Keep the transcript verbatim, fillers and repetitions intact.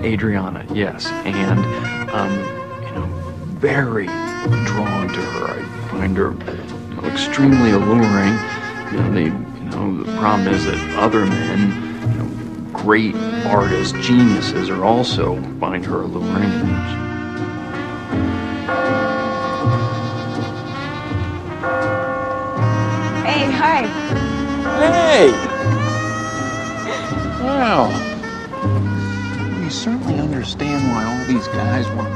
Adriana, yes, and um, you know, very drawn to her. I find her, you know, extremely alluring. You know, they, you know, the problem is that other men, you know, great artists, geniuses, are also find her alluring. Hey, hi. Hey! Wow. You certainly understand why all these guys want